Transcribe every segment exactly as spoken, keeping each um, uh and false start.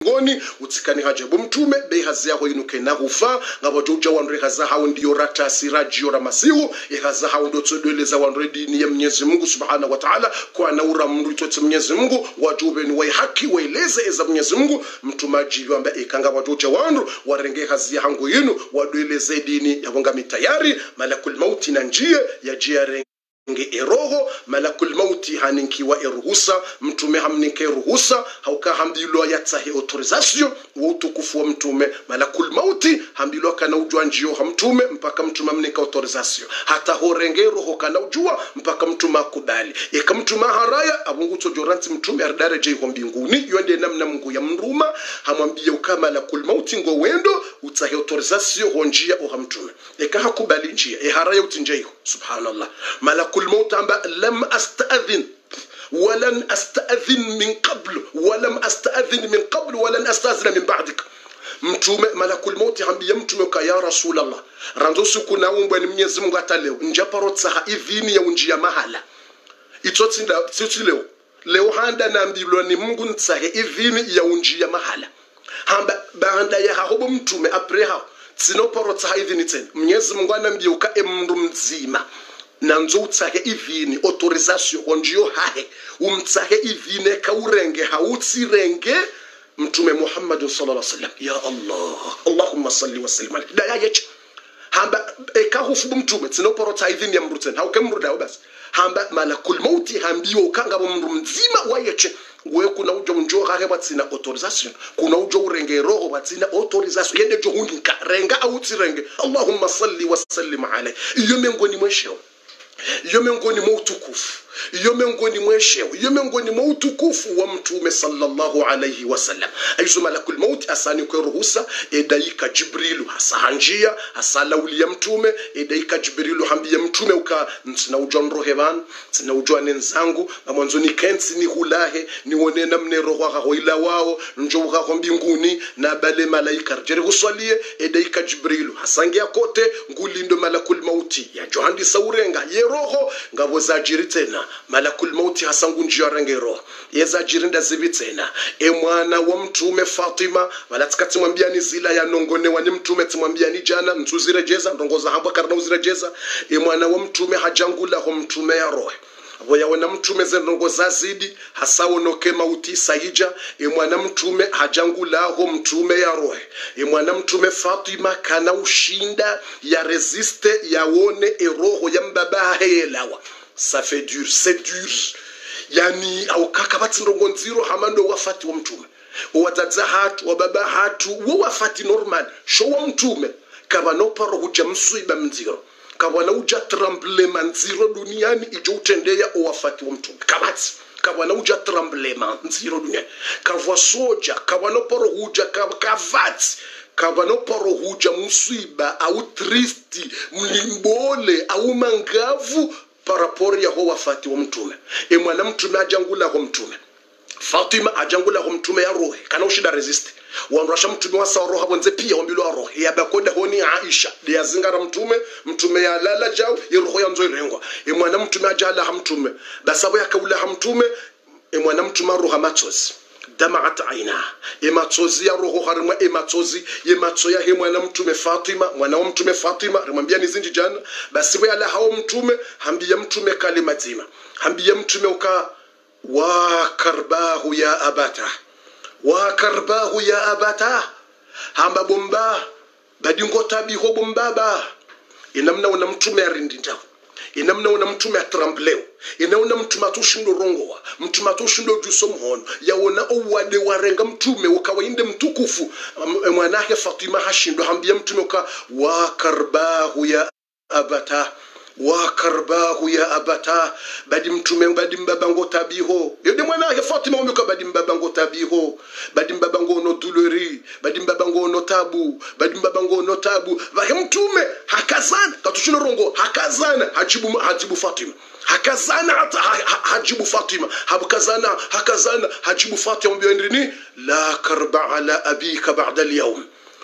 ngoni utsikani hajabu mtume be hazi yaho inuke na hufa ngabo joja wanre haza hao ndiyo rata siraji ora masihu e haza hao ndo tsodeleza wanre dini ya Mwenyezi Mungu Subhanahu wa Ta'ala kwa naura mndu itote Mwenyezi Mungu wajube ni wai haki waeleze eza Mwenyezi Mungu mtumaji wamba ikanga wajoja wanru warenge hazi hangu yinu wadeleze dini ya wanga mitayari malakul mauti na njia ya jia nge eroho malakul mauti haninkiwa eruhusa mtume hamnike ruhusa hauka hambilwa yatsahe autorisation wa utukufu wa mtume malakul mauti hambilwa kana ujua njio hamtume mpaka mtume hamnika autorisation hata horenge roho kana ujua mpaka mtume akubali eka mtume haraya abungu tojoranti mtume ardare je ho mbinguni yonde namna Mungu ya mruma hamwambia ukama malakul mauti ngo wendo utsahe autorisation honjia o hamtume eka hakubali njia e haraya utinjeyo subhanallah malakul الموت لم أستأذن ولن أستأذن من قبل ولم أستأذن من قبل ولن أستأذن من بعدك mtume malakul mauti hambia mtume ka ya Rasulullah ranzo kuna umbwa ni Mwenyezi Mungu hata leo njaparotsa ha idhini ya unjia mahala itotsinda tsitsi leo leo handa na mbiblo ni Mungu ntsahe idhini ya unjia mahala hamba baanda ya hahobo mtume apreha tsinoparotsa ha idhini tena Mwenyezi Mungu anambia uka emndu mzima nanzo utsahe ivini autorisation onjio hahe umtsahe ivine ka urenge hautsirenge mtume Muhammad sallallahu alaihi wasallam ya Allah Allahumma salli wa sallim alayhi da yaje hamba eka hufu mtume tsinoporota ivini ya mruten hauke mruda basi hamba malakul mauti hambio kanga mndu mzima wayeche wewe kuna ujo unjo hahe batsina autorisation kuna ujo urenge roho batsina autorisation yende jo hundika renga autsirenge Allahumma salli wa sallim alayhi iyo mengoni mwesheo iyo miongoni mwa utukufu iyo miongoni mwesheo iyo miongoni mwa utukufu wa mtume sallallahu alayhi wasallam aizo malakul maut asani kwa ruhusa edaika Jibrilu hasahanjia hasala ulia mtume edaika Jibrilu hambia mtume uka ntsina ujonro hevan ntsina ujwane nzangu mwanzo ni kensi ni hulahe ni wonena mne roho haho ila wao njo haho mbinguni na bale malaika jere huswalie edaika Jibrilu hasangia kote ngulindo malakul mauti ya johandi saurenga ye roho ngabo za jiritena malakul mauti hasangu njia range roho yeza jirinda zibitena e mwana wa mtume Fatima walatikati mwambia ni zila ya nongone wani mtume timwambia ni jana mtuzirejeza ndongoza hamba karna uzirejeza e mwana wa mtume hajangula ho mtume ya roho aboya wana mtume zenongo zazidi hasawo noke mauti saija e mwana mtume hajangula ho mtume ya roho e mwana mtume Fatima kana ushinda ya resiste ya wone e roho ya mbaba helawa ça fait dur c'est dur yani au kaka batindongo nziro hamando wafati wa mtume wadadza hatu wababa hatu wo wafati normal sho wa mtume kaba no paro hujamsuiba mziro kabwana uja tremblement nziro duniani ijo utendea o wafati wa mtume kabati kabwana uja tremblement nziro duniani kavwa soja kabwana paro huja kavati kabano paro huja musiba au tristi mlimbole au mangavu parapori ya ho wafati wa mtume e mwana mtume ajangula ho mtume Fatima ajangula ho mtume ya roho kana ushida resist wanrasha mtume wa sawa roho bonze pia wambilo roho ya bakoda honi Aisha ya zingara mtume mtume ya lala jao ya roho ya nzo irengwa e mwana mtume ajala ha mtume basabo ya kaula ha mtume e mwana mtume roho machozi damaat aina ematsozi ya roho harima ematsozi yematso ya mwana mtume Fatima mwana wa mtume Fatima rimwambia nizinji jana basi wewe ala hao mtume hambia mtume kalimatima hambia mtume uka wa karbahu ya abata wa karbahu ya abata hamba bomba badingo tabiho bombaba inamna una mtume arindinda inamna una mtume atrembleo inaona mtume atushindo rongoa mtume atushindo juso mhono yaona owade warenga mtume ukawainde mtukufu mwanahe Fatima hashindo hambia mtume uka wa karbahu ya abata wa karbahu ya abata badi mtume badi mbabango tabiho yode mwanahe Fatima umeka badi mbabango tabiho badi mbabango no douleur badi mbabango no tabu badi mbabango no tabu vahe mtume hakazana katushino rongo hakazana hajibu hajibu Fatima hakazana hata hajibu Fatima habukazana hakazana hajibu Fatima mbio ndini la karba ala abika ba'da al-yawm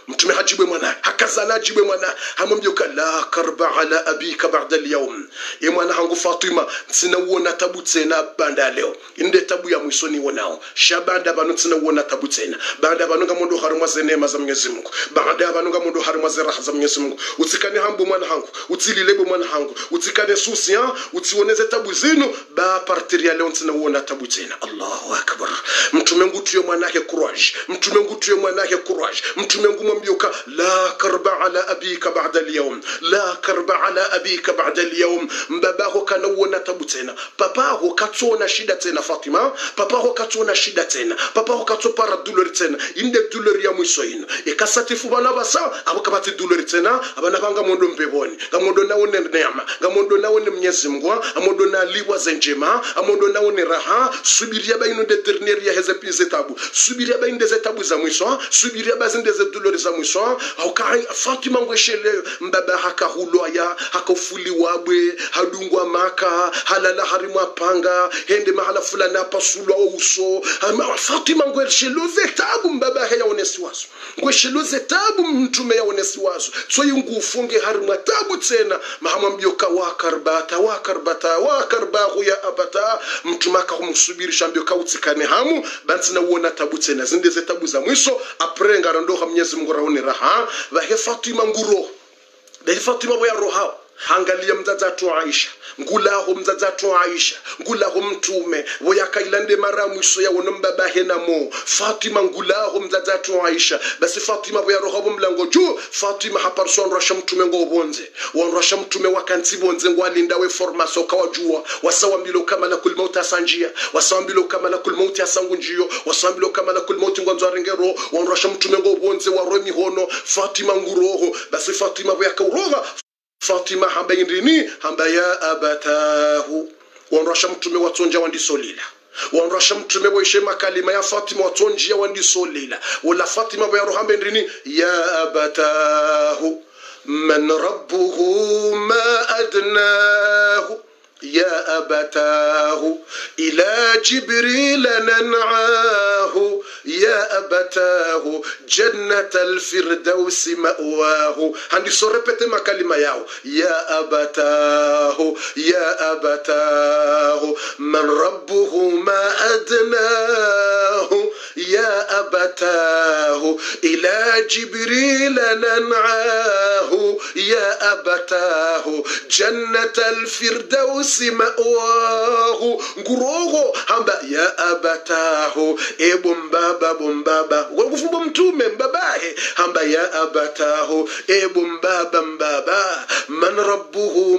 mtume hajibwe mwana hakazana jibwe mwana hamwambia la karba ala abika ba'da al-yawm ye mwana hangu Fatima tsina uona tabu tena banda leo inde tabu ya mwisho ni wonao shabanda banu tsina uona tabu tena banda banu ngamondo harumwa zenema za Mwenyezi Mungu banda banu ngamondo harumwa zeraha za Mwenyezi Mungu utsikane hambu mwana hangu utsililebo mwana hangu utsikane susi ha utsioneze tabu zinu ba partir ya leo tsina uona tabu tena. Allahu akbar. Mtume ngutuye mwanake courage mtume ngutuye mwanake courage mtume ngumwambioka la karba ala abika ba'da al-yawm la karba ala abika ba'da al-yawm mbabaho kana uona tabu tena papaho katona shida tena Fatima papaho katona shida tena papaho katopara douleur tena inde douleur ya mwisho ino ikasatifu bana basa abakabati douleur tena abana banga mondo mbeboni ngamondo naone neema ngamondo naone Mwenyezi Mungu amondo na liwa zenjema amondo naone raha subiria baino de dernière ya heze pize tabu subiria baino de tabu za mwisho subiria bazinde de douleur za mwisho au kai Fatima ngweshele mbaba hakahulo ya hakofuli wabwe hadungwa maka halala harimwa panga hende mahala fulani apasulo uso Fatima ngweshele zetabu mbaba ya onesiwazo ngweshele tabu mtume ya onesiwazo so yungufunge harimwa tabu tena mahamwambioka wa karbata wa karbata wa karbahu ya abata mtumaka kumsubiri shambioka utsikane hamu bantsina uona tabu tena zinde zetabu za mwisho aprenga randoha Mwenyezi Mungu raone raha wa Fatima nguro de Fatima boya roha hangalia mzazatu Aisha ngulaho mzazatu Aisha ngulaho mtume boya kailande mara mwisho ya wonomba hena mo Fatima ngulaho mzazatu Aisha basi Fatima boya roha mlango juu Fatima haparson rasha mtume ngo bonze wan rasha mtume wakanti bonze ngwalinda we formation kawajua wasawambilo kama la kulmauta sanjia wasawambilo kama la kulmauta sangunjio wasawambilo kama la kulmauta ngwanzo arengero wan rasha mtume ngo bonze waromi hono Fatima nguroho basi Fatima boya kauroga Fatima hambayindini hambaya abatahu wanrasha mtume watonja wandisolila wanrasha mtume waishema kalima ya Fatima watonja wandisolila wala Fatima boya rohambendini ya abatahu man rabbuhu ma adnahu يا أبتاه إلى جبريل ننعاه يا أبتاه جنة الفردوس مأواه عندي سوربت ما كلمة ياو يا أبتاه يا أبتاه من ربه ما أدناه يا أبتاه إلى جبريل ننعاه يا أبتاه جنة الفردوس ma'wahu ngurogo hamba ya abatahu e bombaba bombaba ngufumbo mtume mbabahe hamba ya abatahu e bombaba mbaba man rabbuhu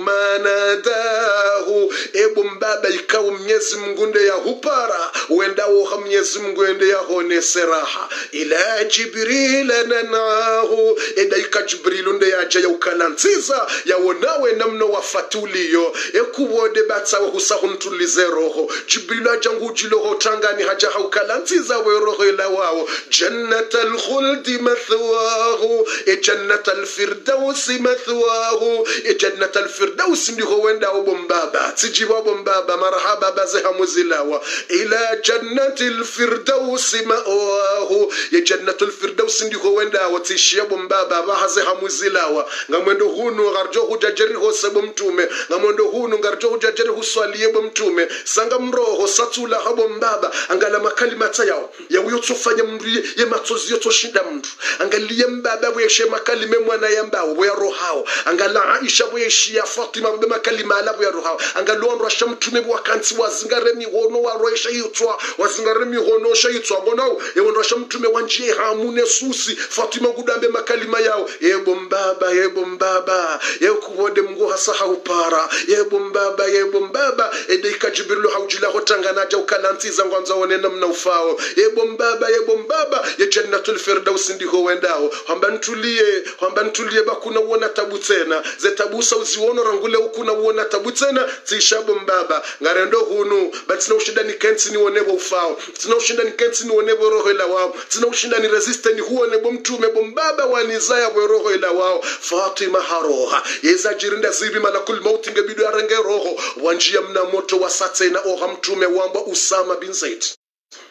manadahu e bombaba ikaw Mwenyezi Mungu nde ya hupara wenda wo Mwenyezi Mungu nde ya hone seraha ila Jibril nanahu e daika Jibril nde ya jaya ukalantiza ya wonawe namno wafatuliyo ekubo de batsawe husahuntulize roho Jibril ajangu jiloho tangani haja haukalantiza we roho ila wao jannatal khuldi mathwahu e jannatal firdausi mathwahu e jannatal firdausi ndiho wenda obombaba tijiwa bombaba marhaba baze hamuzilawa ila jannatil firdausi ma'wahu e jannatul firdausi ndiho wenda watishia bombaba baze hamuzilawa ngamwendo hunu garjo hujajeri hosebo mtume ngamwendo hunu ngarjo hujajeri huswaliye mtume sanga mroho satula habo mbaba angala makalimata yao ya uyotofanya mri ye matozi yotoshinda mtu angalia mbaba bweshe makalime mwana yambao bwa rohao angala Aisha bweshi ya Fatima mbe makalima ala bwa rohao angalondwa shamtume bwakanti wazingaremi hono wa roesha yitwa wazingaremi hono shayitwa bonao yondwa shamtume wanje hamune susi Fatima gudambe makalima yao yebo mbaba yebo mbaba yekubode mgo hasa haupara yebo mbaba yebo mbaba edika Jibril haujila hotangana ja ukalantiza ngwanza wonena mna ufao yebo mbaba yebo mbaba ya jannatul firdaus ndiho wendao hamba ntulie hamba ntulie bakuna uona tabu tena ze tabusa uziwono rangule ukuna uona tabu tena tishabo mbaba ngarendo hunu batina ushinda ni kensi ni wonebo ufao tina ushinda ni kensi ni wonebo roho ila wao tina ushinda ni resiste ni huo nebo mtume bombaba wanizaya we roho ila wao Fatima haroha yeza jirinda zibi malakul mauti ngebidu arenge roho wanjia mna moto wasate na oha mtume wamba Usama bin Zaid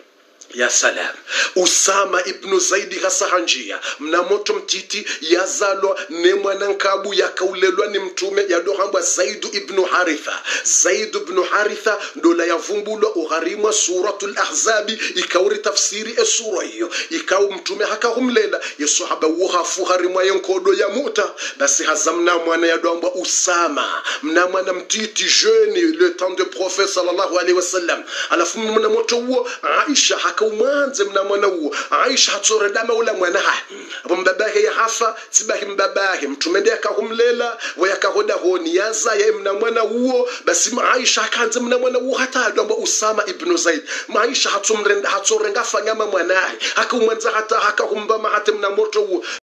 Ya salam. Usama ibn Zaidi hasahanjia mna moto mtiti yazalwa ne mwanankabu yakaulelwa ni mtume yadohambwa Zaidu ibn Haritha. Zaidu ibn Haritha ndola yavumbulwa ugharimwa suratul Ahzabi ikauri tafsiri e sura hiyo ikau mtume hakahumlela yesohaba uhafu harimwa yenkodo ya Muta basi hazamna mwana yadohambwa Usama mna mwana mtiti jeune le temps de prophète sallallahu alayhi wasallam alafu mna moto huo Aisha umwanze mna mwana huo Aisha hatsore dama ula mwana ha abo mbabahe ya hafa sibahi mbabahe mtume ndiye akahumlela wayakahoda honi yaza ya mna mwana huo basi Aisha akanze mna mwana huo hata adamba Usama ibn Zaid Aisha hatsumrenda hatsore ngafanya mwana mwanae hakumwanza hata hakahumbama hata mna moto huo